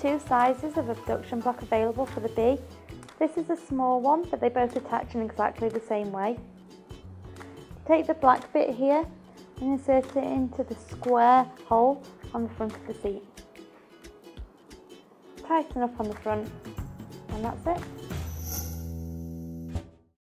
two sizes of abduction block available for the B. This is a small one, but they both attach in exactly the same way. Take the black bit here and insert it into the square hole on the front of the seat. Tighten up on the front, and that's it.